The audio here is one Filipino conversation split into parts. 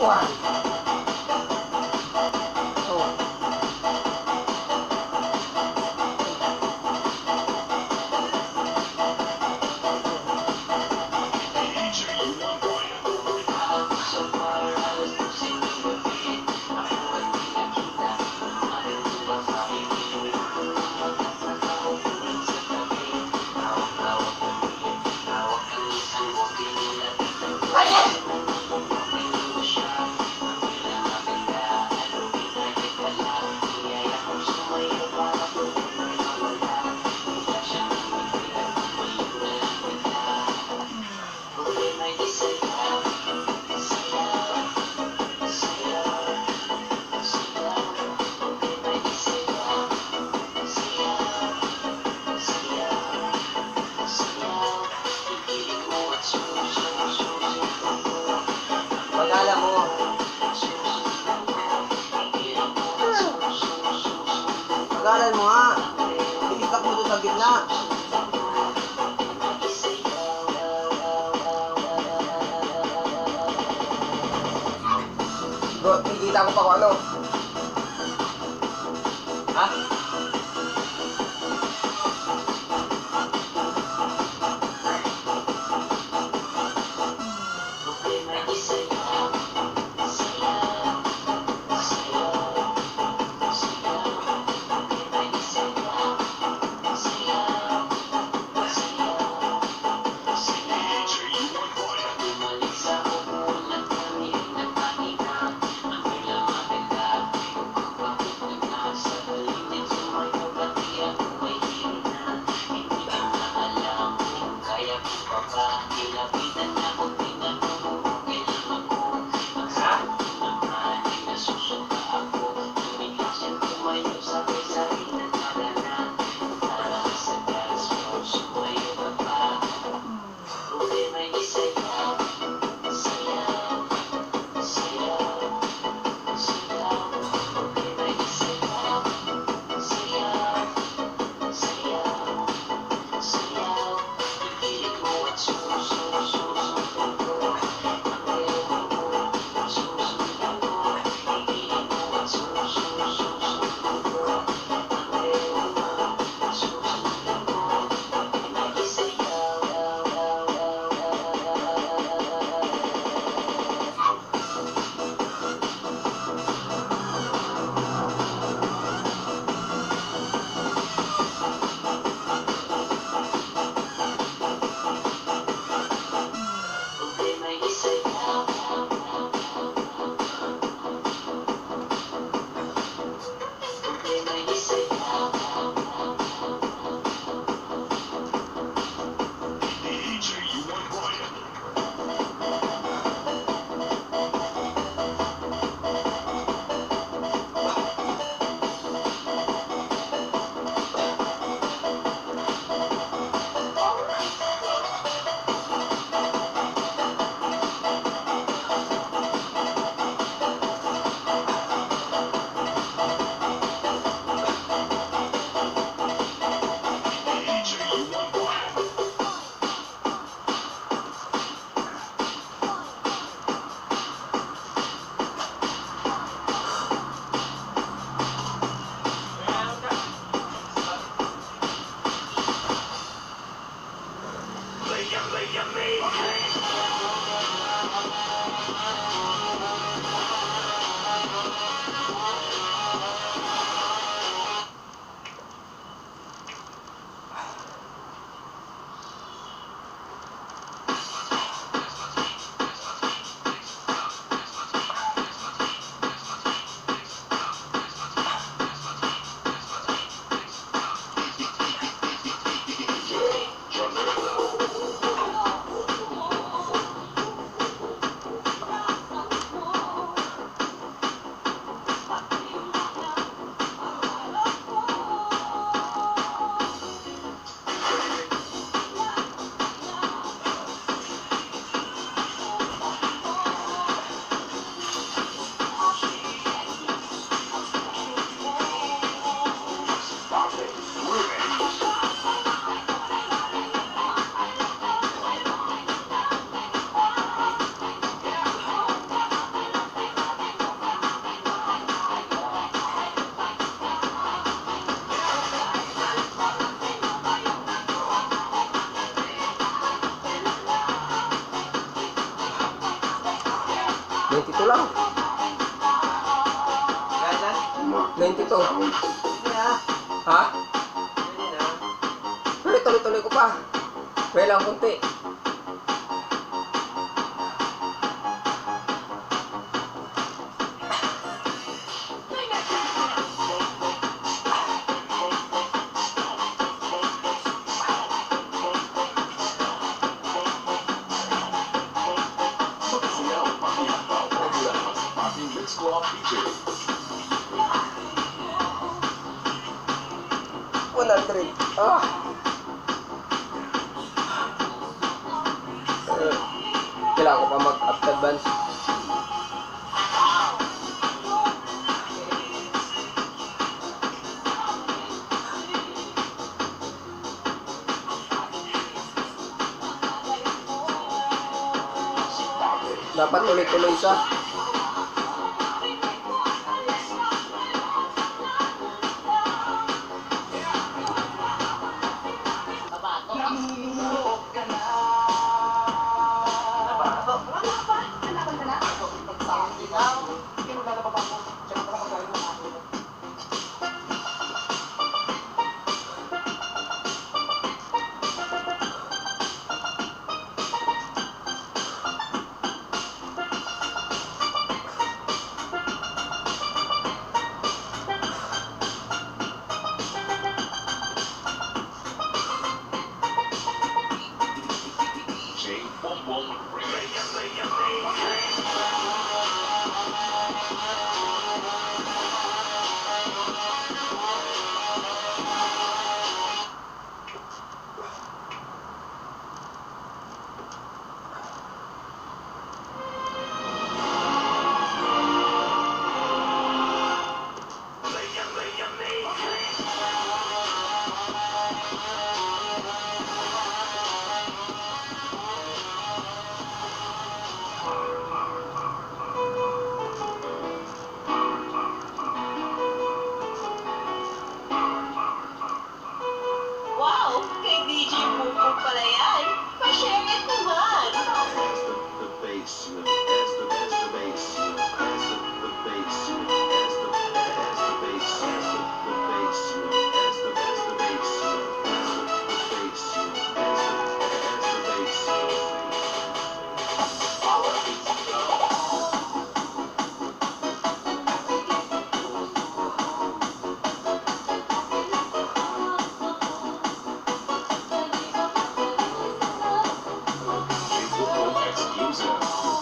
Wow. Oh. Pag-alam mo, pag-alam mo nga, itistak mo doon sa gitna. Bro, nakikita ko pa kung ano. Ha? So 22 lang. Kaya? 22. Sige na. Ha? Sige na. Pero tuloy-tuloy ko pa. May lang kunti. Magsiyaw, pakihabaw, mula sa ating Let's Go Up DJ. 100. Ah! Kailangan ko pa mag-advance. Dapat tuloy-tuloy siya. Jay Bongbong Remix. Wow! Kay DJ Bumbong pala yan! Pa-share it naman! The bass, as the bass, as the bass, as the bass, as the bass, as the bass, as the bass, exclusive.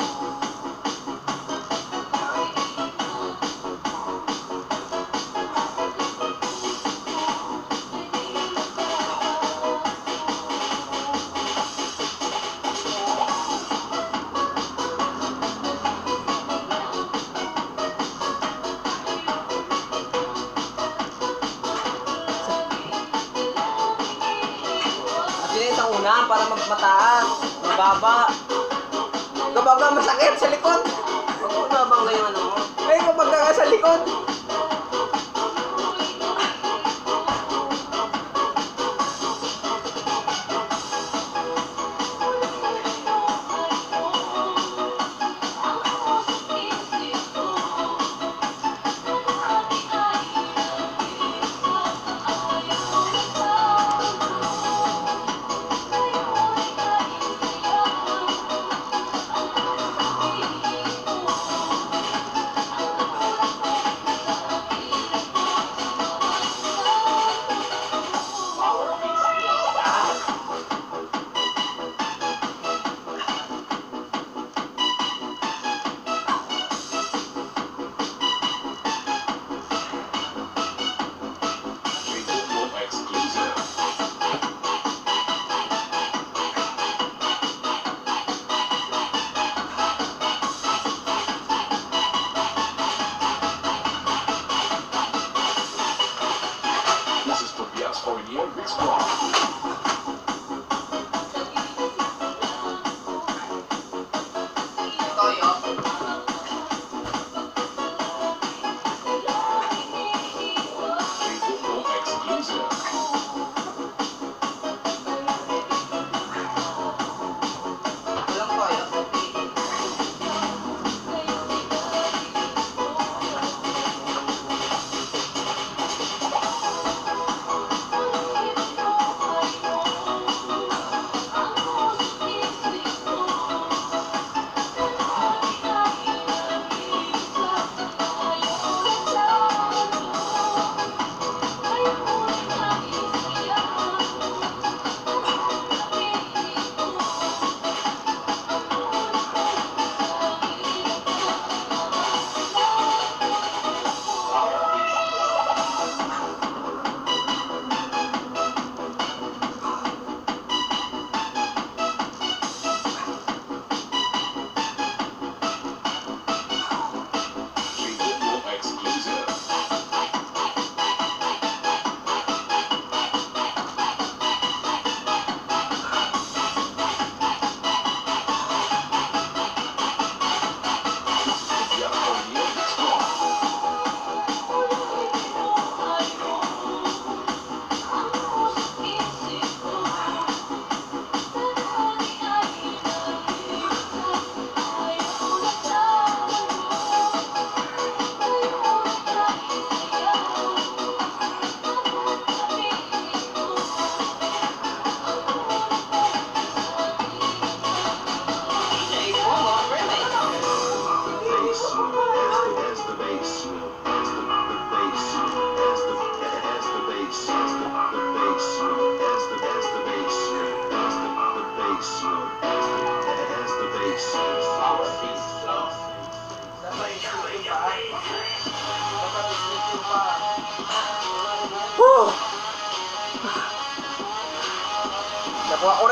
Kasi isang una para magmataas. Mababa. Kapag ka masakit sa likod. Mag-una bang ngayon ano mo? Ay, kapag ka sa likod.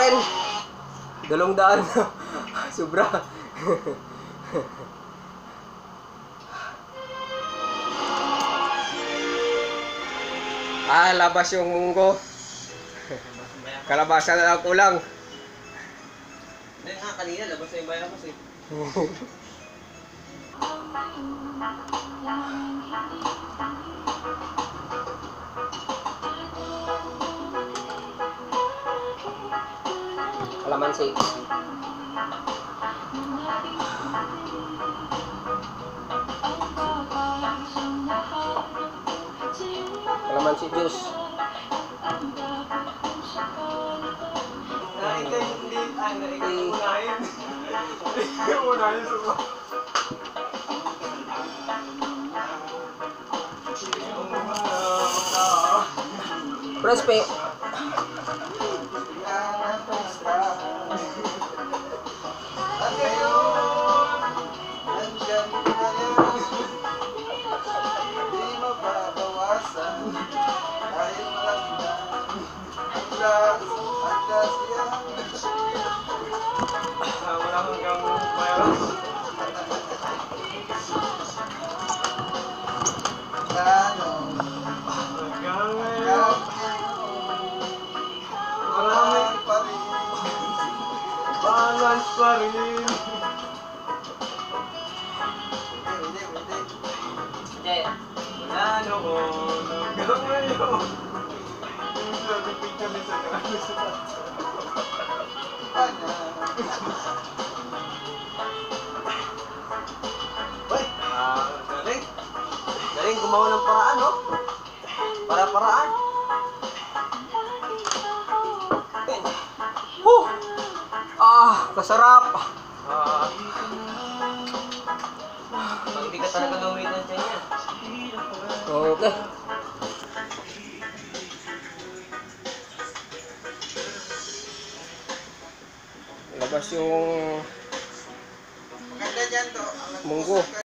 natin. 200 na. Sobra. Labas yung munggo. Kalabasa na lang kulang. Hindi nga, kanina labas na yung bayabas eh. Kalamansi. Kalamansi juice. Ikaw hindi, ikaw unahin. Ikaw unahin sa Press pay. wala hanggang bayabas. Hanggang ngayon. Marami pa rin. Balance pa rin. Wala noon. Hanggang ngayon. Nagpipig kami sa kami sa Uy! Galing! Galing gumawa ng paraan, no? Para-paraan. Kasarap. Pag hindi ka talaga lumit ng tiyan yan. Okay. Labas yung Maganda dyan to. munggo.